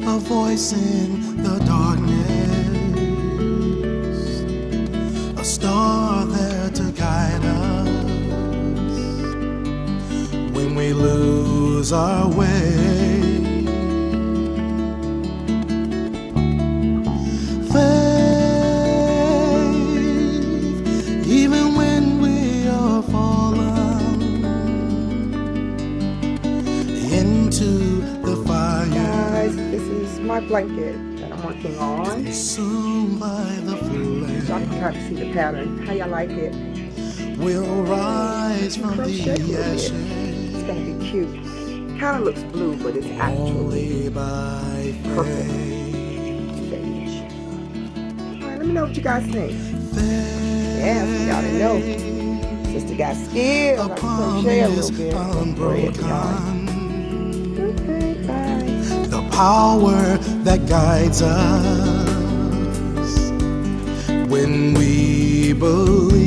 a voice in the darkness, a star there to guide us when we lose our way. Faith, even when we are fallen into the fire. Guys, this is my blanket that I'm working on. Consumed by the flame. So I can kind of see the pattern. How y'all like it? We'll rise from the ashes. It's gonna be cute. Kind of looks blue, but it's actually purple. Alright, let me know what you guys think. Yes, y'all didn't know. Sister got skills. I can crochet a little bit. Okay, bye. The power that guides us when we believe.